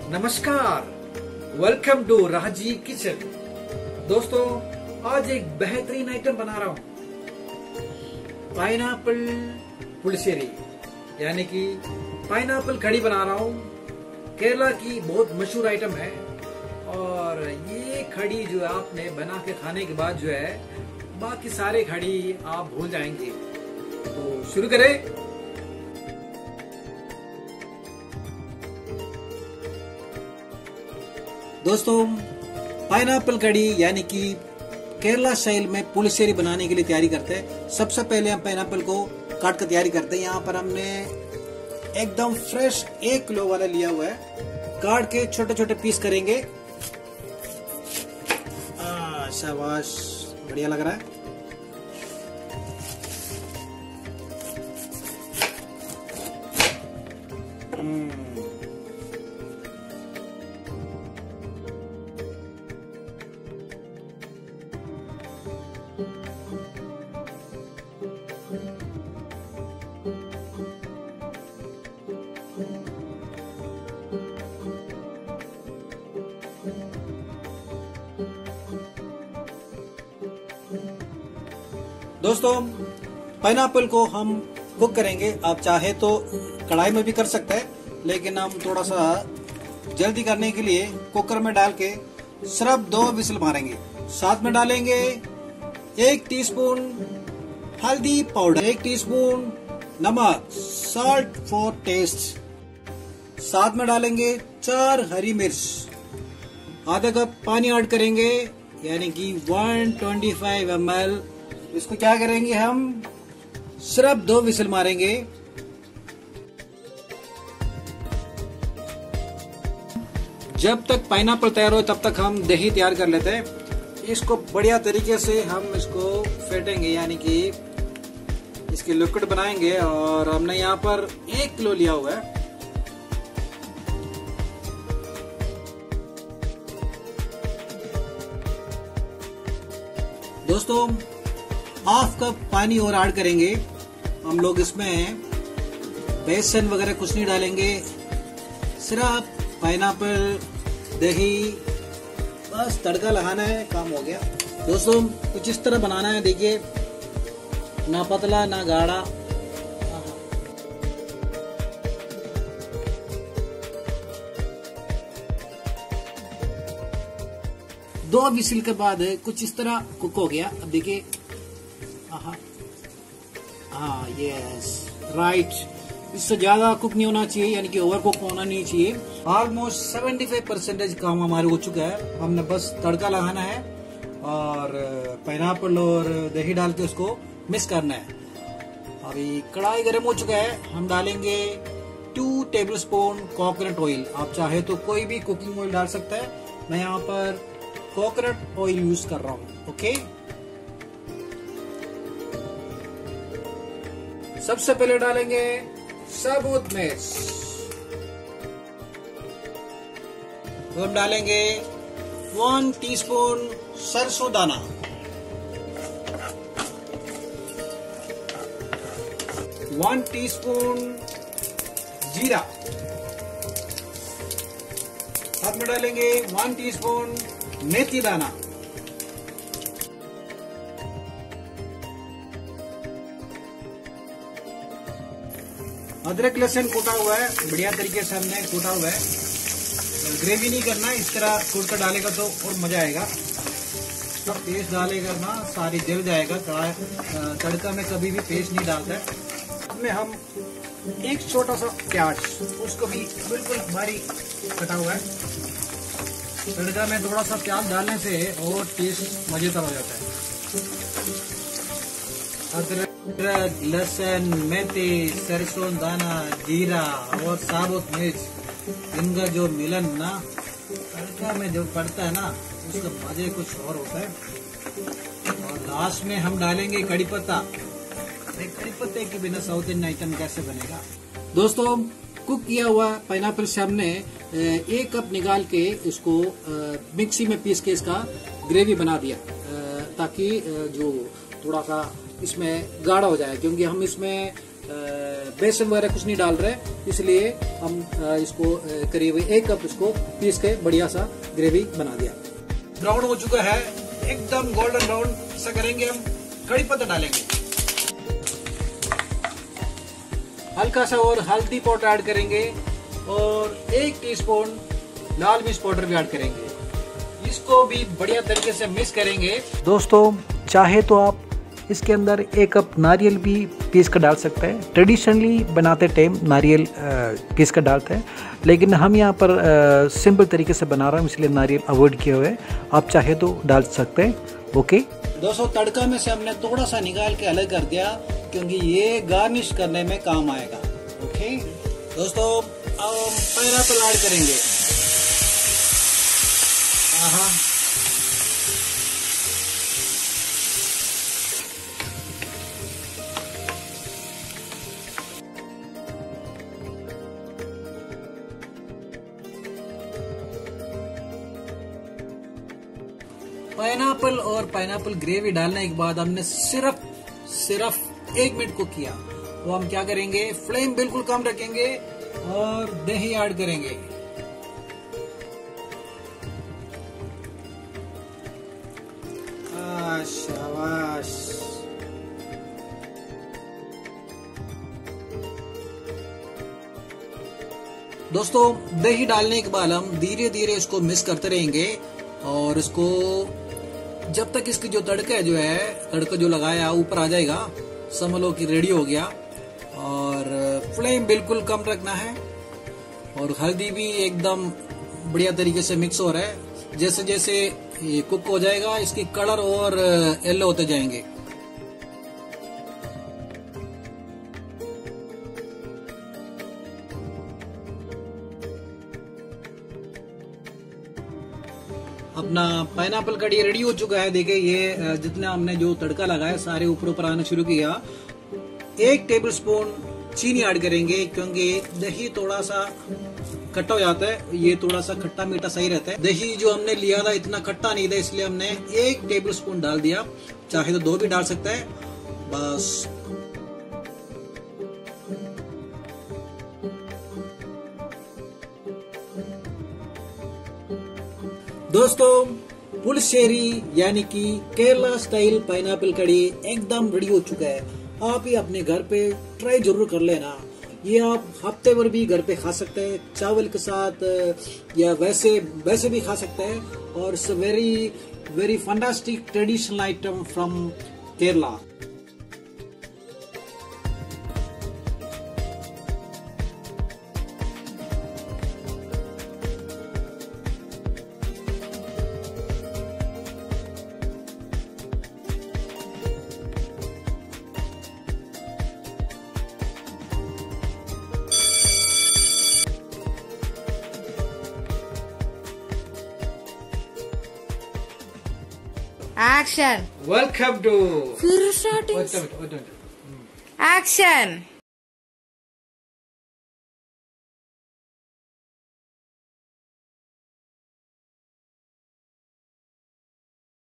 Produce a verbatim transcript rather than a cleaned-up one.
नमस्कार, welcome to राजी kitchen. दोस्तों, आज एक बेहतरीन आइटम बना रहा हूँ। पाइनएप्पल पुलिसेरी यानी कि पाइनएप्पल कड़ी बना रहा हूँ। केरला की बहुत मशहूर आइटम है और ये कड़ी जो आपने बना के खाने के बाद जो है बाकी सारे कड़ी आप भूल जाएंगे। तो शुरू करें। दोस्तों, पाइनएप्पल कड़ी यानी कि केरला स्टाइल में पुलिसेरी बनाने के लिए तैयारी करते हैं। सबसे पहले हम पाइनएप्पल को काट कर तैयारी करते हैं। यहाँ पर हमने एकदम फ्रेश एक किलो वाला लिया हुआ है। काट के छोटे छोटे पीस करेंगे। शाबाश, बढ़िया लग रहा है। दोस्तों, पाइनएप्पल को हम कुक करेंगे। आप चाहे तो कढ़ाई में भी कर सकते हैं, लेकिन हम थोड़ा सा जल्दी करने के लिए कुकर में डाल के सिर्फ दो विसल मारेंगे। साथ में डालेंगे एक टीस्पून हल्दी पाउडर, एक टीस्पून नमक, सॉल्ट फॉर टेस्ट। साथ में डालेंगे चार हरी मिर्च, आधा कप पानी ऐड करेंगे यानी कि एक सौ पच्चीस एम एल। इसको क्या करेंगे, हम सिर्फ दो विसल मारेंगे। जब तक पाइनएप्पल तैयार हो तब तक हम दही तैयार कर लेते हैं। इसको बढ़िया तरीके से हम इसको फेंटेंगे यानी कि इसकी लिक्विड बनाएंगे। और हमने यहाँ पर एक किलो लिया हुआ है। दोस्तों, हाफ कप पानी और ऐड करेंगे। हम लोग इसमें बेसन वगैरह कुछ नहीं डालेंगे, सिर्फ पाइनएप्पल, दही, बस तड़का लगाना है, काम हो गया। दोस्तों, कुछ इस तरह बनाना है। देखिए, ना पतला ना गाढ़ा। दो विसिल के बाद कुछ इस तरह कुक हो गया। अब देखिए, हाँ यस राइट, इससे ज्यादा कुक नहीं होना चाहिए यानी कि ओवर कुक होना नहीं चाहिए। ऑलमोस्ट पचहत्तर परसेंटेज काम हमारे हो चुका है। हमने बस तड़का लगाना है और पाइनएप्पल और दही डाल के उसको मिक्स करना है। अभी कढ़ाई गर्म हो चुका है। हम डालेंगे टू टेबलस्पून कोकोनट ऑयल। आप चाहे तो कोई भी कुकिंग ऑयल डाल सकते हैं। मैं यहाँ पर कोकोनट ऑयल यूज कर रहा हूँ। ओके, सबसे पहले डालेंगे साबुत मिर्च। तो हम डालेंगे वन टीस्पून सरसों दाना, वन टीस्पून जीरा। साथ में डालेंगे वन टीस्पून मेथी दाना, अदरक लहसुन कूटा हुआ है। बढ़िया तरीके से हमने कूटा हुआ है। ग्रेवी नहीं करना, इस तरह कूट कर डालेगा तो और मजा आएगा। सब पेस्ट डालेगा ना, सारी जल जाएगा। कढ़ाई तड़का में कभी भी पेस्ट नहीं डालता है। इसमें हम एक छोटा सा प्याज, उसको भी बिल्कुल बारीक कटा हुआ है। तड़का में थोड़ा सा प्याज डालने से और टेस्ट मजेदार हो जाता है। अदरक, लहसुन, मेथी, सरसों दाना, जीरा और साबुत मिर्च, इनका जो मिलन ना तड़का में जो पड़ता है ना, उसका मजे कुछ और होता है। और लास्ट में हम डालेंगे कड़ी पत्ता। कड़ी पत्ते के बिना साउथ इंडियन आइटम कैसे बनेगा। दोस्तों, कुक किया हुआ पाइनएप्पल से हमने एक कप निकाल के इसको मिक्सी में पीस के इसका ग्रेवी बना दिया, ताकि जो थोड़ा सा इसमें गाढ़ा हो जाए, क्योंकि हम इसमें बेसन वगैरह कुछ नहीं डाल रहे, इसलिए हम इसको करीब एक कप इसको पीस के बढ़िया सा ग्रेवी बना दिया। ब्राउन हो चुका है, एकदम गोल्डन ब्राउन। ऐसा करेंगे, हम कड़ी पत्ता डालेंगे, हल्का सा और हल्दी पाउडर ऐड करेंगे और एक टीस्पून लाल मिर्च पाउडर भी ऐड करेंगे। इसको भी बढ़िया तरीके से मिक्स करेंगे। दोस्तों चाहे तो आप इसके अंदर एक कप नारियल भी पीस कर डाल सकते हैं। ट्रेडिशनली बनाते टाइम नारियल पीस कर डालते हैं, लेकिन हम यहाँ पर सिंपल तरीके से बना रहा हूँ, इसलिए नारियल अवॉइड किए हुए। आप चाहे तो डाल सकते हैं। ओके दोस्तों, तड़का में से हमने थोड़ा सा निकाल के अलग कर दिया, क्योंकि ये गार्निश करने में काम आएगा। ओके दोस्तों, अब हम पाइनएप्पल ऐड करेंगे। हाँ, पाइनएप्पल और पाइनएप्पल ग्रेवी डालने के बाद हमने सिर्फ सिर्फ एक मिनट कुक किया। तो हम क्या करेंगे, फ्लेम बिल्कुल कम रखेंगे और दही ऐड करेंगे। शाबाश। दोस्तों दही डालने के बाद हम धीरे धीरे इसको मिक्स करते रहेंगे और इसको जब तक इसकी जो तड़का जो है तड़का जो लगाया ऊपर आ जाएगा, समझ लो कि रेडी हो गया। और फ्लेम बिल्कुल कम रखना है और हल्दी भी एकदम बढ़िया तरीके से मिक्स हो रहा है। जैसे जैसे ये कुक हो जाएगा, इसकी कलर और येलो होते जाएंगे। अपना पाइनएप्पल कड़ी रेडी हो चुका है। देखिए ये जितना हमने जो तड़का लगाया सारे ऊपर ऊपर आना शुरू किया। एक टेबलस्पून चीनी ऐड करेंगे, क्योंकि दही थोड़ा सा खट्टा हो जाता है, ये थोड़ा सा खट्टा मीठा सही रहता है। दही जो हमने लिया था इतना खट्टा नहीं था, इसलिए हमने एक टेबलस्पून डाल दिया। चाहे तो दो भी डाल सकता है बस। दोस्तों पुलिशेरी यानी कि केरला स्टाइल पाइनएप्पल कड़ी एकदम रेडी हो चुका है। आप ही अपने घर पे ट्राई जरूर कर लेना। ये आप हफ्ते भर भी घर पे खा सकते हैं, चावल के साथ या वैसे वैसे भी खा सकते हैं। और it's very very fantastic traditional item from Kerala. Action. Welcome to Starting. Wait, wait, wait, wait. Action.